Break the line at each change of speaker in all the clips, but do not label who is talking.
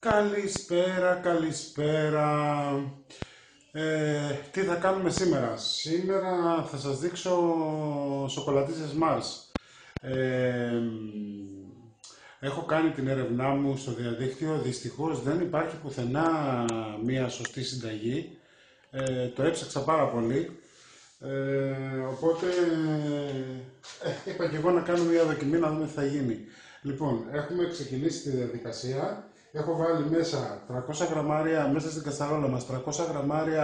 Καλησπέρα, καλησπέρα. Τι θα κάνουμε σήμερα? Σήμερα θα σας δείξω σοκολατίζες Mars. Έχω κάνει την έρευνά μου στο διαδίκτυο. Δυστυχώς δεν υπάρχει πουθενά μία σωστή συνταγή. Το έψαξα πάρα πολύ. Οπότε είπα και εγώ να κάνω μία δοκιμή να δούμε τι θα γίνει. Λοιπόν, έχουμε ξεκινήσει τη διαδικασία. Έχω βάλει μέσα 300 γραμμάρια, μέσα στην κασταρόλα μας, 300 γραμμάρια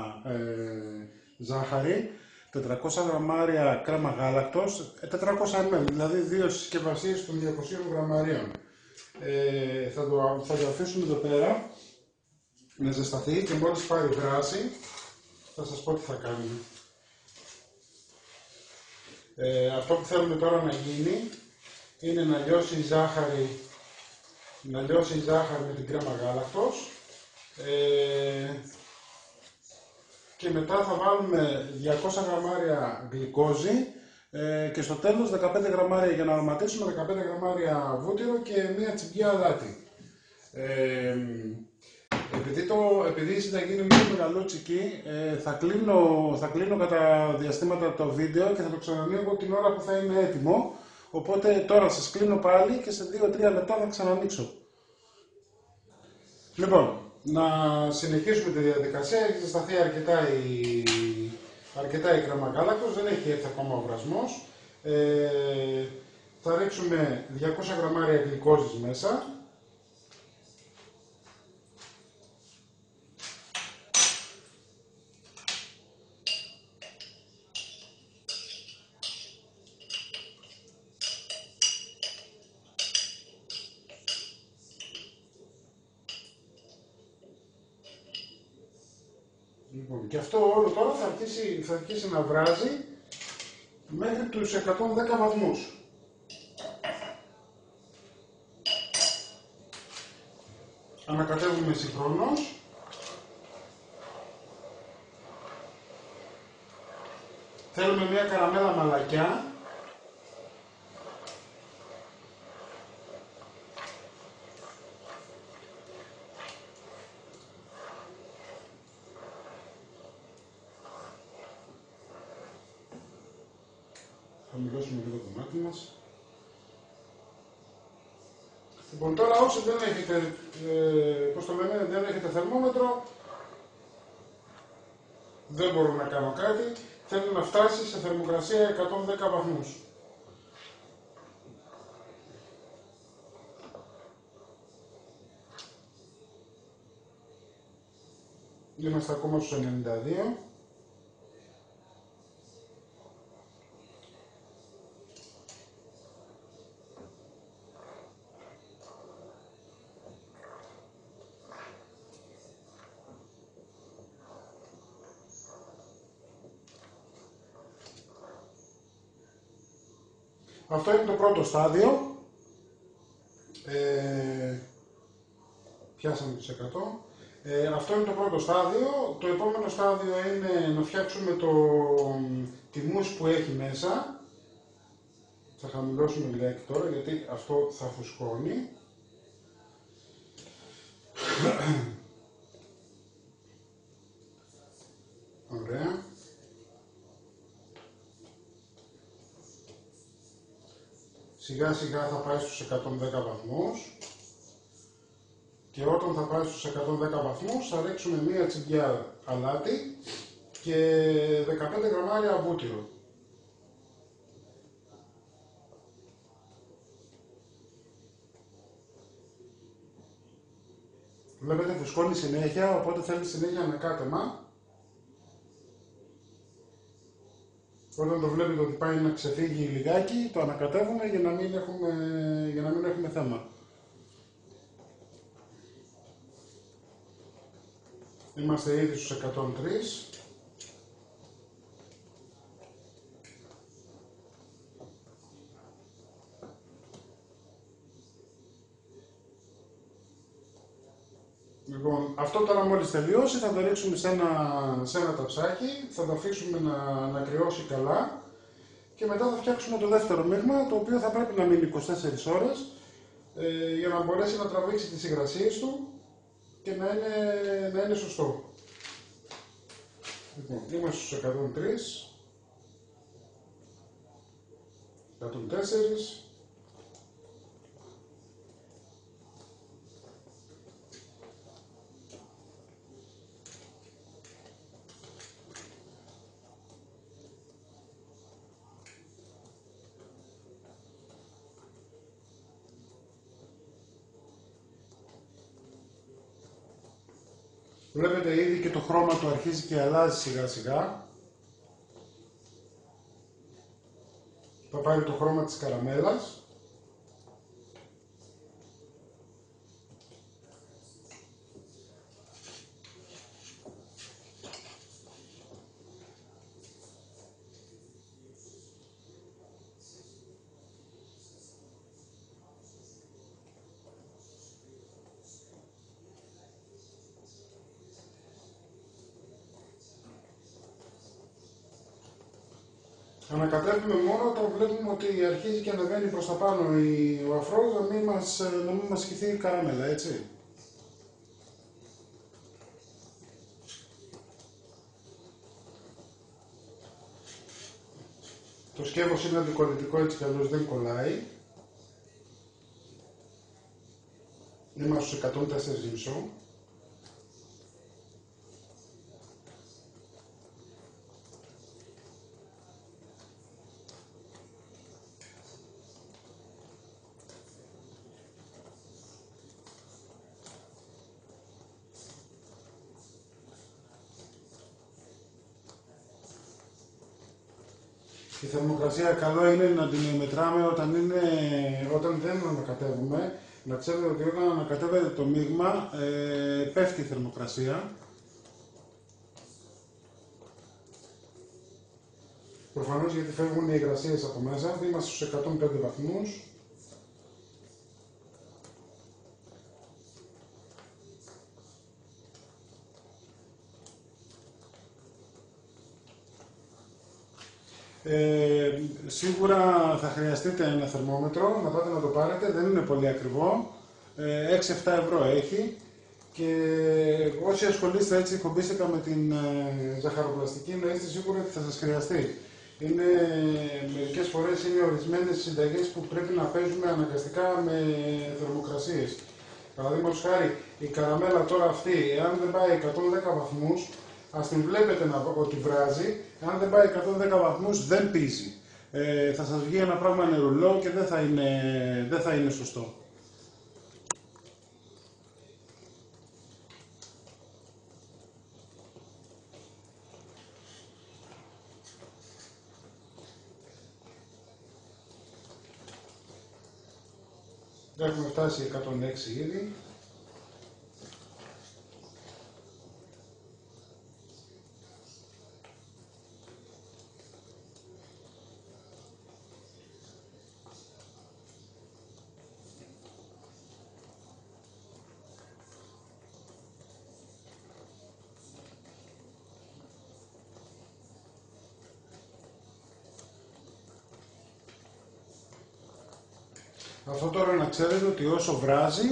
ζάχαρη, 400 γραμμάρια κρέμα γάλακτος, 400 ml, δηλαδή δύο συσκευασίες των 200 γραμμαρίων. Θα το αφήσουμε εδώ πέρα να ζεσταθεί και μόλις πάρει δράση θα σας πω τι θα κάνουμε. Αυτό που θέλουμε τώρα να γίνει είναι να λιώσει η ζάχαρη με την κρέμα γάλακτος και μετά θα βάλουμε 200 γραμμάρια γλυκόζη και στο τέλος 15 γραμμάρια για να αρωματίσουμε, 15 γραμμάρια βούτυρο και μία τσιμπιά αλάτι. Επειδή η συνταγή είναι λίγο μεγαλούτσικη, θα κλείνω κατά διαστήματα το βίντεο και θα το ξανανοίγω την ώρα που θα είναι έτοιμο. Οπότε τώρα σας κλείνω πάλι και σε 2-3 λεπτά θα ξανανοίξω. Λοιπόν, να συνεχίσουμε τη διαδικασία. Έχει ζεσταθεί αρκετά η κρέμα γάλακτος, δεν έχει έρθει ακόμα ο βρασμός. Θα ρίξουμε 200 γραμμάρια γλυκόζης μέσα. Λοιπόν, και αυτό όλο τώρα θα αρχίσει να βράζει μέχρι τους 110 βαθμούς. Ανακατεύουμε συγχρόνως. Θέλουμε μια καραμέλα μαλακιά. Θα μιλώσουμε λίγο το μάτι μας. Λοιπόν, τώρα όσοι δεν έχετε, δεν έχετε θερμόμετρο, δεν μπορώ να κάνω κάτι. Θέλω να φτάσει σε θερμοκρασία 110 βαθμούς. Είμαστε ακόμα στους 92. Αυτό είναι το πρώτο στάδιο. Πιάσαμε τους 100. Αυτό είναι το πρώτο στάδιο. Το επόμενο στάδιο είναι να φτιάξουμε τη μousse που έχει μέσα. Θα χαμηλώσουμε λιγάκι τώρα γιατί αυτό θα φουσκώνει. Ωραία. Σιγά σιγά θα πάει στους 110 βαθμούς και όταν θα πάει στους 110 βαθμούς θα ρίξουμε μία τσιμπιά αλάτι και 15 γραμμάρια βούτυρο. Βλέπετε φουσκώνει συνέχεια, οπότε θέλει συνέχεια ανακάτεμα. Όταν το βλέπετε ότι πάει να ξεφύγει λιγάκι, το ανακατεύουμε για να μην έχουμε θέμα. Είμαστε ήδη στους 103. Λοιπόν, αυτό τώρα μόλις τελειώσει θα το ρίξουμε σε ένα ταψάκι, θα το αφήσουμε να κρυώσει καλά και μετά θα φτιάξουμε το δεύτερο μείγμα, το οποίο θα πρέπει να μείνει 24 ώρες για να μπορέσει να τραβήξει τις υγρασίες του και να είναι σωστό. Λοιπόν, είμαστε στους 103, 104, βλέπετε ήδη και το χρώμα του αρχίζει και αλλάζει σιγά σιγά. Θα πάρει το χρώμα της καραμέλας. Ανακατεύουμε μόνο όταν βλέπουμε ότι αρχίζει και ανεβαίνει προς τα πάνω ο αφρός, να μην μας χυθεί η καραμέλα, έτσι. Το σκεύος είναι αντικολλητικό, έτσι κι αλλιώς δεν κολλάει. Είμαστε στους 104,5. Η θερμοκρασία καλό είναι να την μετράμε όταν δεν ανακατεύουμε. Να ξέρετε ότι όταν ανακατεύετε το μείγμα πέφτει η θερμοκρασία. Προφανώς γιατί φεύγουν οι υγρασίες από μέσα. Είμαστε στους 105 βαθμούς. Σίγουρα θα χρειαστείτε ένα θερμόμετρο, να πάτε να το πάρετε, δεν είναι πολύ ακριβό, 6-7 ευρώ έχει και όσοι ασχολείστε έτσι χομπίστηκα με την ζαχαροπλαστική, να είστε σίγουροι ότι θα σας χρειαστεί. Μερικές φορές είναι ορισμένες συνταγές που πρέπει να παίζουμε αναγκαστικά με θερμοκρασίες. Παραδείγματος χάρη, η καραμέλα τώρα αυτή, εάν δεν πάει 110 βαθμούς, ας την βλέπετε ότι βράζει, αν δεν πάει 110 βαθμούς δεν πίζει. Θα σας βγει ένα πράγμα νερουλό και δεν θα είναι σωστό. Έχουμε φτάσει 106 ήδη. Αυτό τώρα να ξέρετε ότι όσο βράζει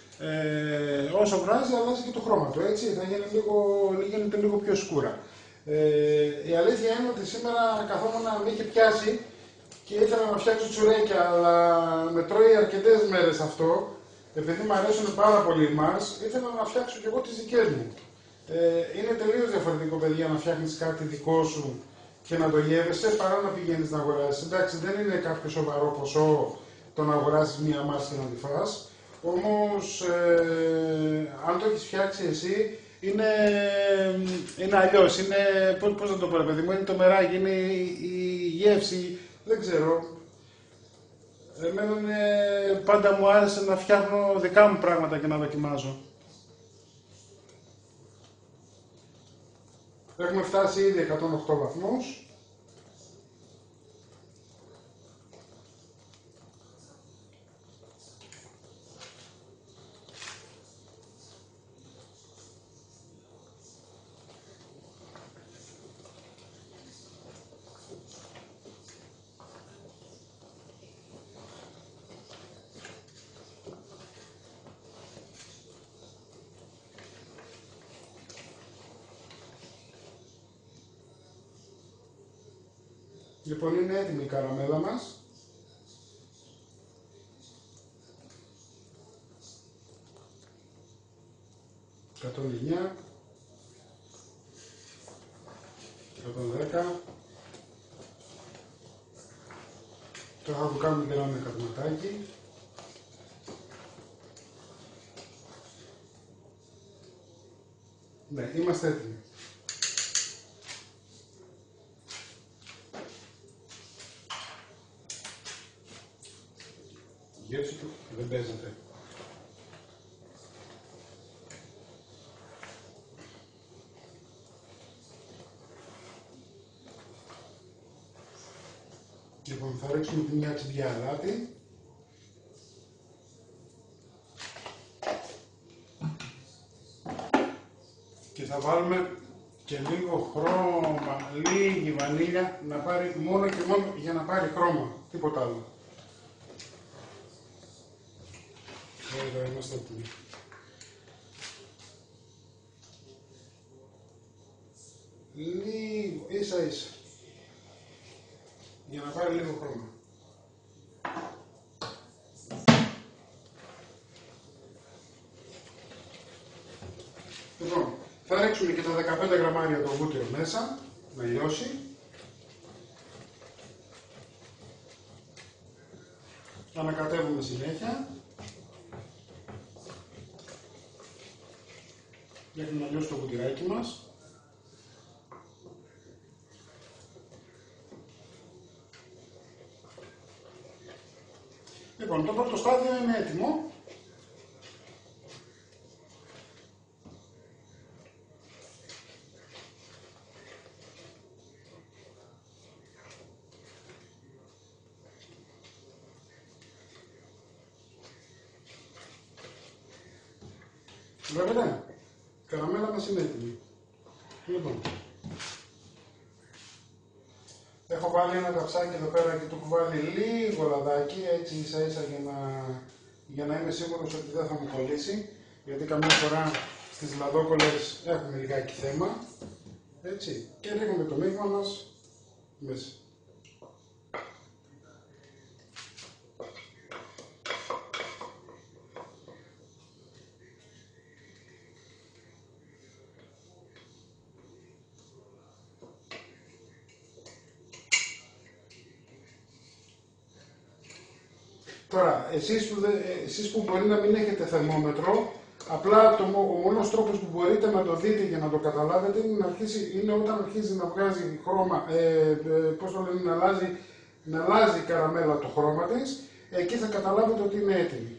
αλλάζει και το χρώμα του, έτσι, γίνεται λίγο πιο σκούρα. Η αλήθεια είναι ότι σήμερα καθόμουν να με είχε πιάσει και ήθελα να φτιάξω τσουρέκια, αλλά με τρώει αρκετές μέρες αυτό, επειδή μου αρέσουν πάρα πολύ εμάς, ήθελα να φτιάξω και εγώ τις δικές μου. Είναι τελείως διαφορετικό, παιδιά, να φτιάχνεις κάτι δικό σου και να το γεύεσαι παρά να πηγαίνεις να αγοράσεις. Εντάξει, δεν είναι κάποιο σοβαρό ποσό το να αγοράσεις μία μάση και να τη φας. Όμως, αν το έχεις φτιάξει εσύ, είναι αλλιώς. Πώς να το πω, παιδί μου, είναι το μεράκι, είναι η γεύση, δεν ξέρω. Εμένα πάντα μου άρεσε να φτιάχνω δικά μου πράγματα και να δοκιμάζω. Έχουμε φτάσει ήδη 108 βαθμούς. Λοιπόν, είναι έτοιμη η καραμέλα μας. ...109... 110... Τώρα θα του κάνουμε και ένα κατματάκι. Ναι, είμαστε έτοιμοι. Η γεύση του δεν παίζεται. Λοιπόν, θα ρίξουμε τη μια τσιμπιά αλάτι. Και θα βάλουμε και λίγο χρώμα, λίγη βανίλια, να πάρει μόνο και μόνο για να πάρει χρώμα, τίποτα άλλο. Εδώ είμαστε έτοιμοι. Λίγο, ίσα ίσα, για να πάρει λίγο χρώμα. Λοιπόν, θα ρίξουμε και τα 15 γραμμάρια το βούτυρο μέσα, να λιώσει. Ανακατεύουμε συνέχεια. Μέχρι να λιώσει το βουτυράκι μας. Λοιπόν, το πρώτο στάδιο είναι έτοιμο. Βλέπετε, η καραμέλα μας είναι έτοιμη. Λοιπόν, έχω βάλει ένα καψάκι εδώ πέρα και του έχω βάλει λίγο λαδάκι, έτσι ίσα ίσα για να είμαι σίγουρος ότι δεν θα μου κολλήσει, γιατί καμιά φορά στις λαδόκολλες έχουμε λιγάκι θέμα. Έτσι, και ρίχνουμε το μείγμα μας μέσα. Τώρα, εσείς που μπορεί να μην έχετε θερμόμετρο, απλά ο μόνος τρόπος που μπορείτε να το δείτε για να το καταλάβετε είναι όταν αρχίζει να βγάζει χρώμα, πώς το λένε, να αλλάζει η καραμέλα το χρώμα της, εκεί θα καταλάβετε ότι είναι έτοιμη.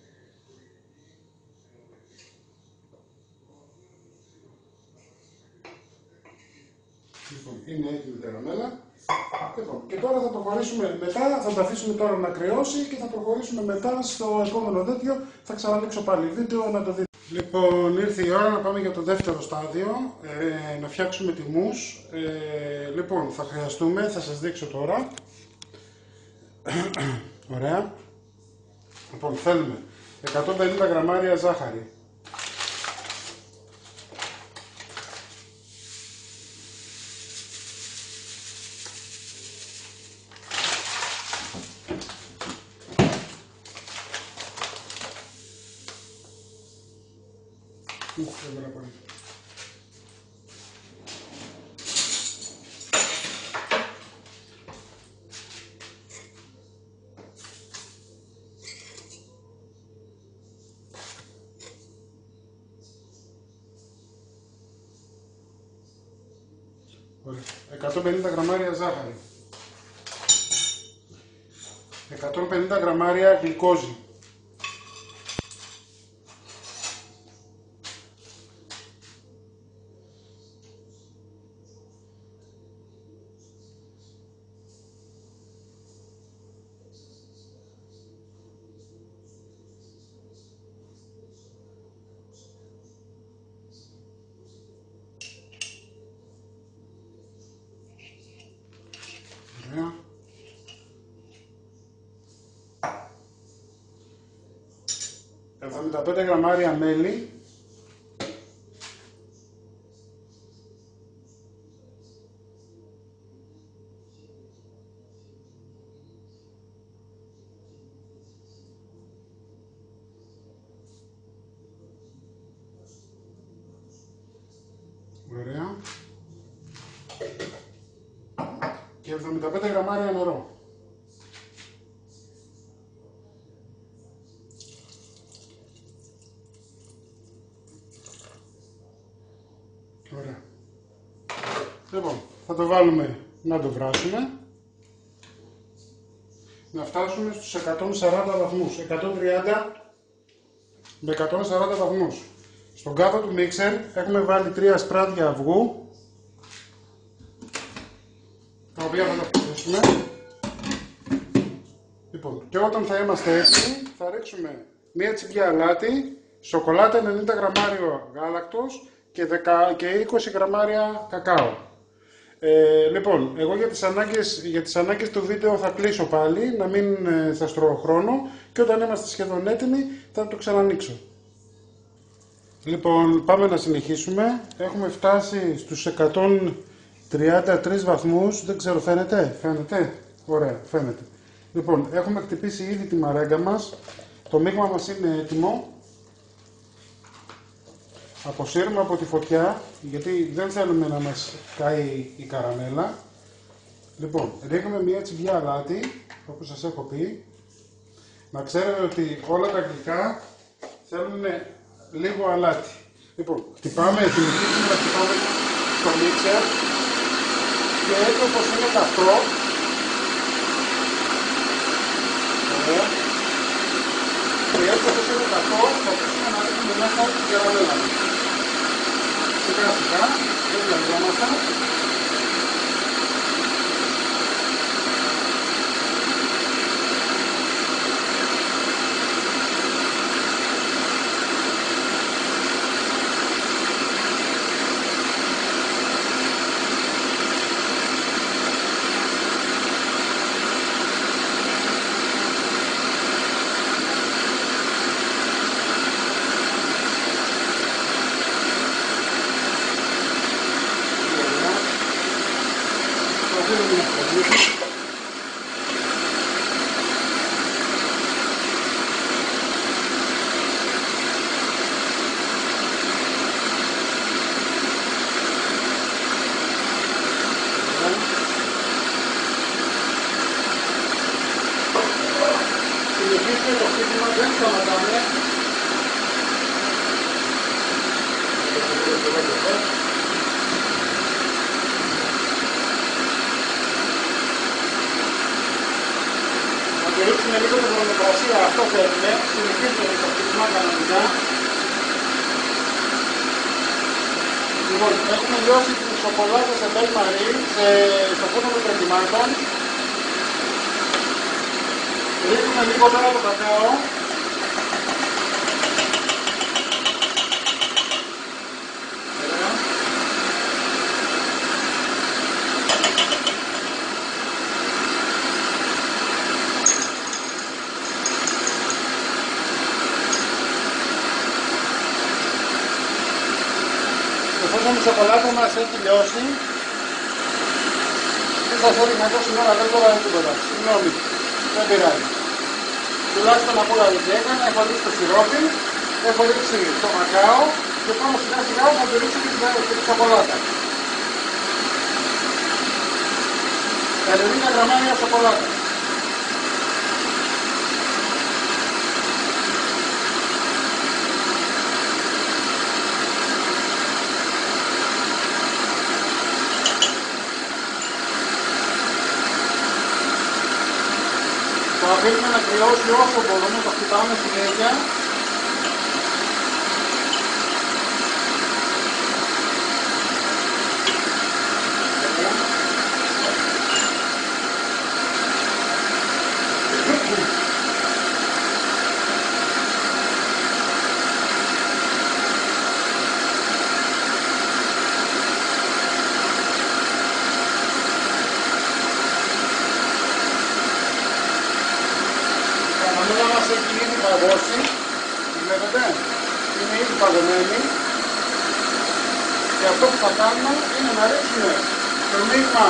Λοιπόν, είναι έτοιμη η καραμέλα. Λοιπόν, και τώρα θα προχωρήσουμε μετά, θα τα αφήσουμε τώρα να κρυώσει και θα προχωρήσουμε μετά στο επόμενο τέτοιο. Θα ξανανοίξω πάλι βίντεο να το δείτε. Λοιπόν, ήρθε η ώρα να πάμε για το δεύτερο στάδιο, να φτιάξουμε τη μους. Λοιπόν, θα χρειαστούμε, θα σας δείξω τώρα. Ωραία. Λοιπόν, θέλουμε 150 γραμμάρια ζάχαρη. Έβαλα πολύ. Ωραία. 150 γραμμάρια ζάχαρη. 150 γραμμάρια γλυκόζη. 75 γραμμάρια μέλι. Ωραία. Και 75 γραμμάρια νερό. Ωραία. Λοιπόν, θα το βάλουμε να το βράσουμε. Να φτάσουμε στους 140 βαθμούς. 130 με 140 βαθμούς. Στον κάτω του μίξερ έχουμε βάλει 3 σπράδια αυγού, τα οποία θα τα φτιάξουμε. Λοιπόν, και όταν θα είμαστε έτοιμοι θα ρίξουμε μία τσιμπιά αλάτι, σοκολάτα 90 γραμμάριο γάλακτος και 20 γραμμάρια κακάο. Λοιπόν, εγώ για τις ανάγκες του βίντεο θα κλείσω πάλι, να μην θα στρώω χρόνο, και όταν είμαστε σχεδόν έτοιμοι θα το ξανανοίξω. Λοιπόν, πάμε να συνεχίσουμε. Έχουμε φτάσει στους 133 βαθμούς, δεν ξέρω, φαίνεται, ωραία, φαίνεται. Λοιπόν, έχουμε χτυπήσει ήδη τη μαράγκα μας, το μείγμα μας είναι έτοιμο. Αποσύρουμε από τη φωτιά, γιατί δεν θέλουμε να μας καεί η καραμέλα. Λοιπόν, ρίχνουμε μία τσιμπιά αλάτι, όπως σας έχω πει. Να ξέρετε ότι όλα τα γλυκά θέλουν λίγο αλάτι. Λοιπόν, συνεχίζουμε να χτυπάμε στο μίξερ και έτσι όπως είναι καυτό. Ωραία. Και έτσι όπως είναι καυτό θα αρχίσουμε να ρίχνουμε μέσα την καραμέλα μας. Σιγά σιγά, δεν βιαζόμαστε. Συνεχίζουμε το χτύπημα, δεν σταματάμε. Να τηρήσουμε λίγο την θερμοκρασία, αυτό θέλουμε. Συνεχίζουμε το χτύπημα κανονικά. Λοιπόν, έχουμε λιώσει την σοκολάτα σε μπέλ μαρί, στο φούρνο των προκυμάτων. Ρίχνουμε λίγο πέρα το κακάο. Εφόσον η σοκολάτα μας έχει λιώσει, δεν σας έδειχνα τόση ώρα, δεν μπορώ τίποτα. Συγγνώμη, δεν πειράζει. Τουλάχιστον από όλα δεν έκανα, έχω ρίξει το σιρόπι, έχω ρίξει το κακάο και πάνω σιγά σιγά θα το ρίξω και τη σοκολάτα. 90 γραμμάρια σοκολάτα. Το αφήνουμε να κρυώσει όσο μπορούμε, το χτυπάμε συνέχεια. Η καμπανέλα μας έχει ήδη παγώσει, βλέπετε, είναι ήδη παγωμένη και αυτό που θα κάνουμε είναι να ρίξουμε το μείγμα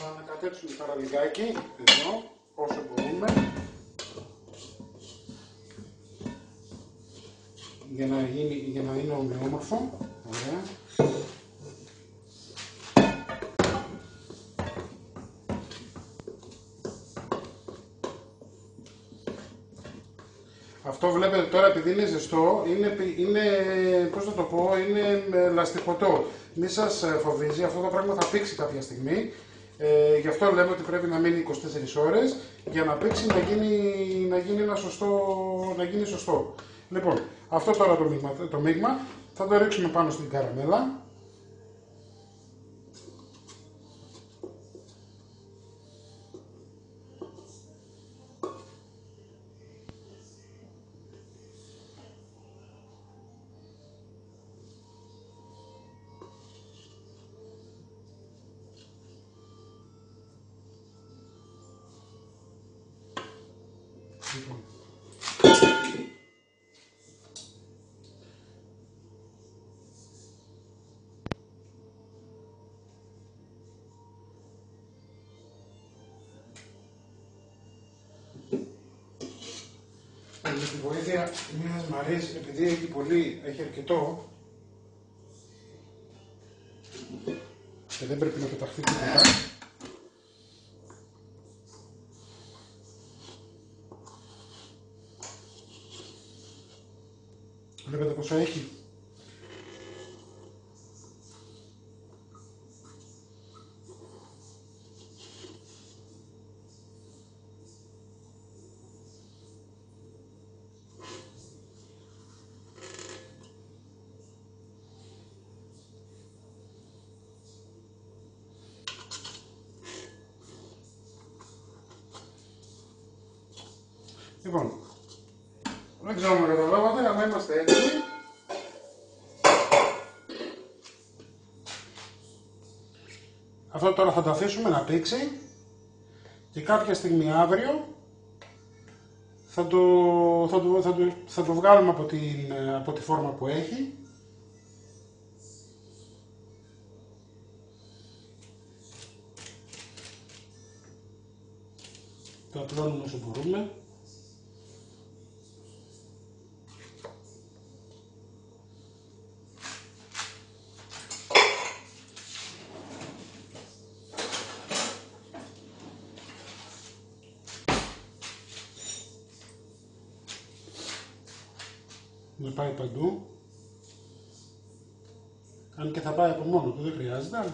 ανακατέψουμε τώρα λιγάκι, εδώ, όσο μπορούμε, για να είναι ομοιόμορφο. Ωραία. Αυτό βλέπετε τώρα, επειδή είναι ζεστό, είναι πώς θα το πω, είναι λαστιχωτό. Μη σας φοβίζει, αυτό το πράγμα θα πήξει κάποια στιγμή. Γι' αυτό λέμε ότι πρέπει να μείνει 24 ώρες για να πήξει, να γίνει σωστό. Λοιπόν, αυτό τώρα το μείγμα θα το ρίξουμε πάνω στην καραμέλα. Με τη βοήθεια μιας Μαρίας, επειδή έχει αρκετό και δεν πρέπει να πεταχθεί τίποτα. Βλέπετε πόσο έχει. Λοιπόν, δεν ξέρω αν καταλάβατε, αλλά είμαστε έτοιμοι. Αυτό τώρα θα το αφήσουμε να πήξει και κάποια στιγμή αύριο θα το βγάλουμε από τη φόρμα που έχει. Το απλώνουμε όσο μπορούμε. Να πάει παντού. Αν και θα πάει από μόνο του, δεν χρειάζεται, αλλά...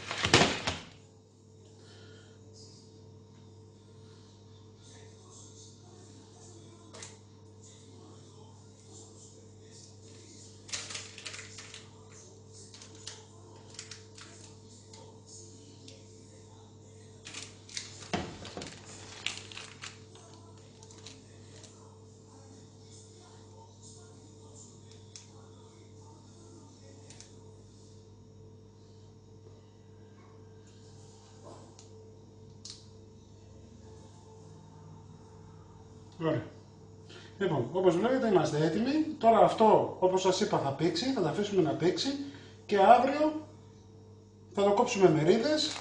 Ωραία. Λοιπόν, όπως βλέπετε είμαστε έτοιμοι. Τώρα αυτό, όπως σας είπα, θα πήξει, θα τα αφήσουμε να πήξει και αύριο θα το κόψουμε μερίδες.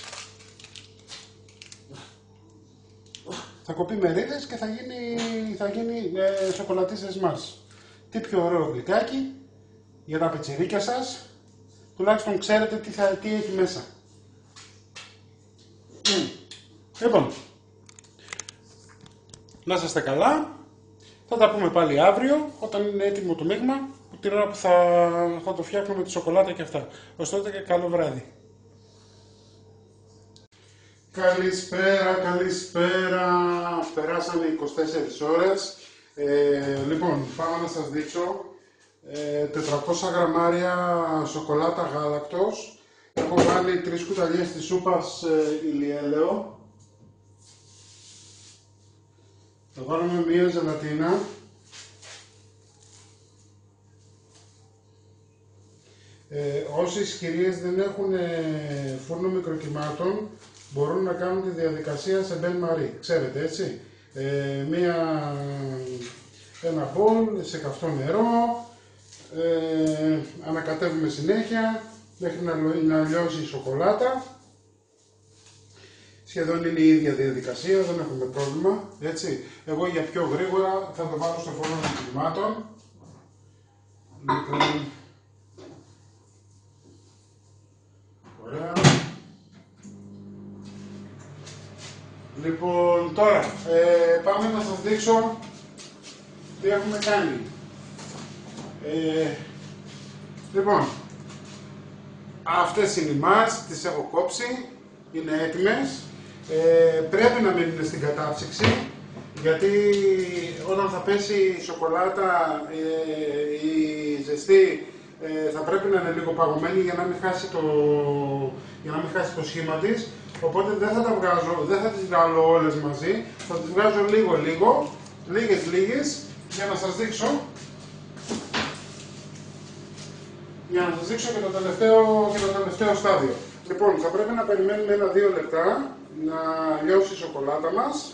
Θα κοπεί μερίδες και θα γίνει σοκολατίσες μας. Τι πιο ωραίο γλυκάκι για τα πιτσιρίκια σας. Τουλάχιστον ξέρετε τι έχει μέσα. Λοιπόν, να είστε καλά. Θα τα πούμε πάλι αύριο όταν είναι έτοιμο το μείγμα, την ώρα που θα το φτιάχνουμε τη σοκολάτα και αυτά. Ως τότε και καλό βράδυ. Καλησπέρα. Περάσανε 24 ώρες. Λοιπόν, πάμε να σας δείξω 400 γραμμάρια σοκολάτα γάλακτος. Έχω βάλει 3 κουταλιές της σούπας ηλιέλαιο. Θα βάλουμε μία ζελατίνα. Όσες κυρίες δεν έχουν φούρνο μικροκυμάτων, μπορούν να κάνουν τη διαδικασία σε μπεν μαρί, ξέρετε έτσι. Ένα μπολ σε καυτό νερό, ανακατεύουμε συνέχεια μέχρι να λιώσει η σοκολάτα σχεδόν είναι η ίδια διαδικασία, δεν έχουμε πρόβλημα, έτσι. Εγώ για πιο γρήγορα θα το βάλω στο φούρνο των κυμάτων. Λοιπόν, ωραία. Λοιπόν, τώρα πάμε να σας δείξω τι έχουμε κάνει. Λοιπόν, αυτές είναι οι μάρς, τις έχω κόψει, είναι έτοιμες. Πρέπει να μείνουν στην κατάψυξη, γιατί όταν θα πέσει η σοκολάτα, η ζεστή, θα πρέπει να είναι λίγο παγωμένη για να μην χάσει το σχήμα της. Οπότε δεν θα τις βγάλω όλες μαζί, θα τις βγάζω λίγο, λίγες, για να σας δείξω. Για να σας δείξω και το τελευταίο στάδιο. Λοιπόν, θα πρέπει να περιμένουμε 1-2 λεπτά να λιώσει η σοκολάτα μας.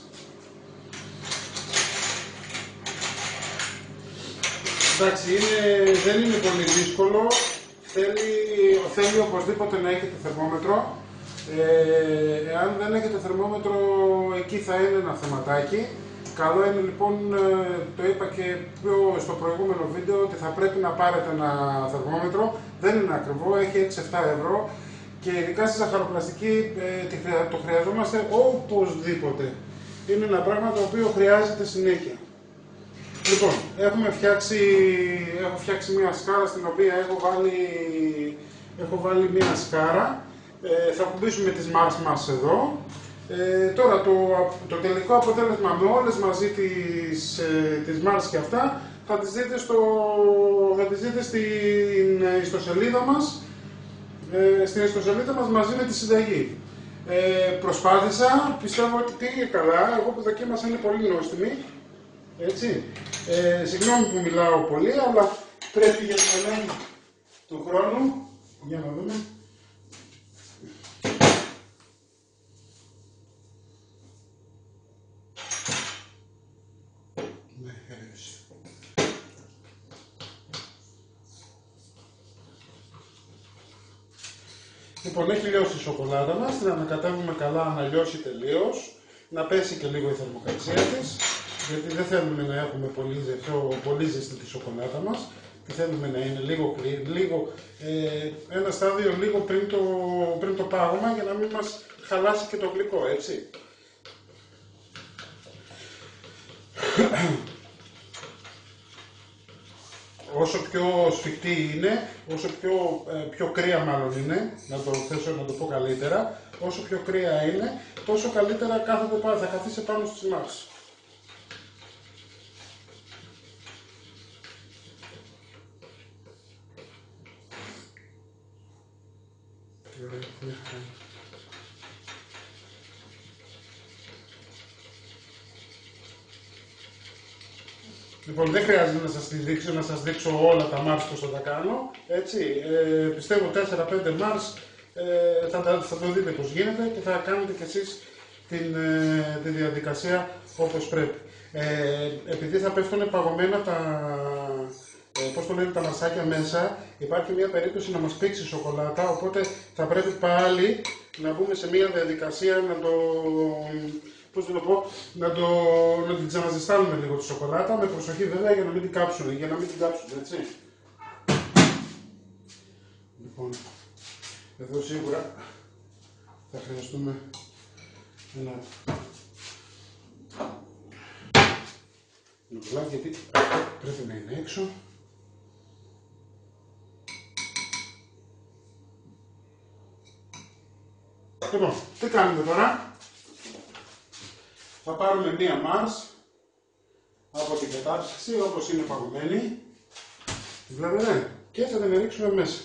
Εντάξει, δεν είναι πολύ δύσκολο. Θέλει οπωσδήποτε να έχετε θερμόμετρο. Εάν δεν έχετε θερμόμετρο, εκεί θα είναι ένα θεματάκι. Καλό είναι λοιπόν, το είπα και στο προηγούμενο βίντεο, ότι θα πρέπει να πάρετε ένα θερμόμετρο. Δεν είναι ακριβό, έχει 6-7 ευρώ και ειδικά στη ζαχαροπλαστική το χρειαζόμαστε οπωσδήποτε. Είναι ένα πράγμα το οποίο χρειάζεται συνέχεια. Λοιπόν, έχω φτιάξει μια σκάρα στην οποία έχω βάλει μια σκάρα. Θα κουμπίσουμε τις μάρς μας εδώ. Τώρα το τελικό αποτέλεσμα με όλες μαζί τις μάρς και αυτά θα τις δείτε στην ιστοσελίδα μας, μαζί με τη συνταγή. Προσπάθησα, πιστεύω ότι πήγε καλά, εγώ που δοκίμασα είναι πολύ νόστιμη, έτσι. Συγγνώμη που μιλάω πολύ, αλλά πρέπει για την ελέγχη του χρόνου, για να δούμε. Λοιπόν, έχει λιώσει η σοκολάτα μας, την ανακατεύουμε καλά να λιώσει τελείως, να πέσει και λίγο η θερμοκρασία της, γιατί δεν θέλουμε να έχουμε πολύ ζεστή τη σοκολάτα μας, και θέλουμε να είναι ένα στάδιο λίγο πριν το πάγωμα, για να μην μας χαλάσει και το γλυκό, έτσι. Όσο πιο σφιχτή είναι, όσο πιο κρύα μάλλον είναι, να το πω καλύτερα, όσο πιο κρύα είναι, τόσο καλύτερα θα καθίσει πάνω στις μάρς. Λοιπόν, δεν χρειάζεται να σας δείξω όλα τα μάρς που θα τα κάνω, έτσι. Πιστεύω 4-5 μάρς θα το δείτε πως γίνεται και θα κάνετε κι εσείς τη διαδικασία όπως πρέπει. Επειδή θα πέφτουν παγωμένα τα μαρσάκια μέσα, υπάρχει μια περίπτωση να μας πήξει η σοκολάτα, οπότε θα πρέπει πάλι να μπούμε σε μια διαδικασία να την ξαναζεστάνουμε λίγο τη σοκολάτα, με προσοχή βέβαια για να μην την κάψουν, έτσι. Λοιπόν, εδώ σίγουρα θα χρειαστούμε ένα νουκλάκι, γιατί πρέπει να είναι έξω. Λοιπόν, τι κάνουμε τώρα? Θα πάρουμε μία μάρς από την κατάψυξη, όπως είναι παγωμένη, βλέπετε, και θα την ρίξουμε μέσα.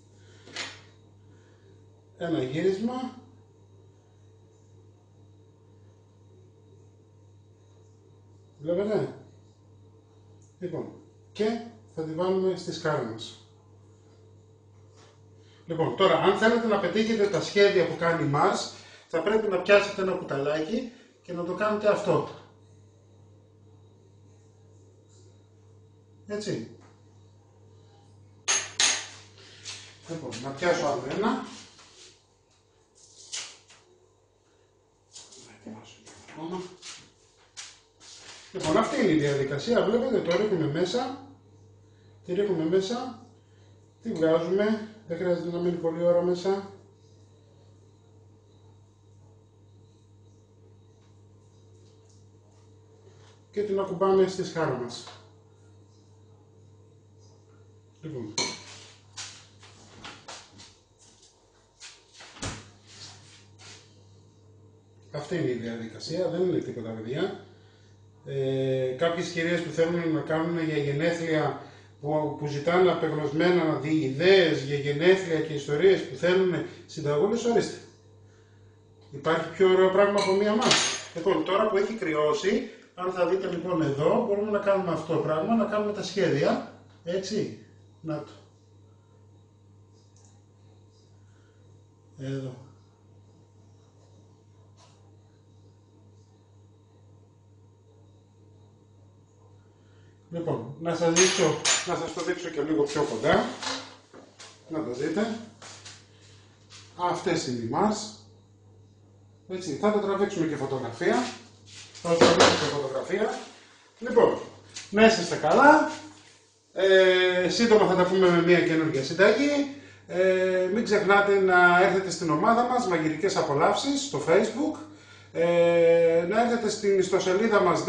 Ένα γύρισμα. Βλέπετε. Λοιπόν, και θα τη βάλουμε στη σκάρα μας. Λοιπόν, τώρα, αν θέλετε να πετύχετε τα σχέδια που κάνει η Mars, θα πρέπει να πιάσετε ένα κουταλάκι και να το κάνετε αυτό. Έτσι. Λοιπόν, να πιάσω άλλο ένα. Λοιπόν, αυτή είναι η διαδικασία. Βλέπετε, το ρίχνουμε μέσα. Τη ρίχνουμε μέσα. Τη βγάζουμε. Δεν χρειάζεται να μείνει πολύ ώρα μέσα. Και την ακουμπάμε στη σχάρα μας. Λοιπόν. Αυτή είναι η διαδικασία, δεν είναι τίποτα παιδιά. Κάποιες κυρίες που θέλουν να κάνουν για γενέθλια, που ζητάνε απεγνωσμένα να δει ιδέες για γενέθλια και ιστορίες που θέλουν συνταγούλες, ορίστε. Υπάρχει πιο ωραίο πράγμα από μία μάχη. Λοιπόν, τώρα που έχει κρυώσει, αν θα δείτε λοιπόν εδώ, μπορούμε να κάνουμε αυτό το πράγμα, να κάνουμε τα σχέδια, έτσι, να το. Εδώ. Λοιπόν, να σας το δείξω και λίγο πιο κοντά, να το δείτε. Αυτές είναι οι Mars. Έτσι, θα το τραβήξουμε και φωτογραφία. Λοιπόν, να είσαστε καλά. Σύντομα θα τα πούμε με μια καινούργια συνταγή. Μην ξεχνάτε να έρθετε στην ομάδα μας, Μαγειρικές Απολαύσεις, στο Facebook. Να έρθετε στην ιστοσελίδα μας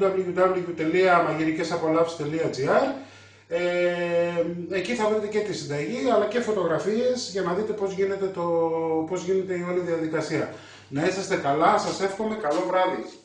www.magirikesapolapsis.gr. Εκεί θα βρείτε και τη συνταγή αλλά και φωτογραφίες για να δείτε πώς γίνεται η όλη διαδικασία. Να είσαστε καλά, σας εύχομαι καλό βράδυ.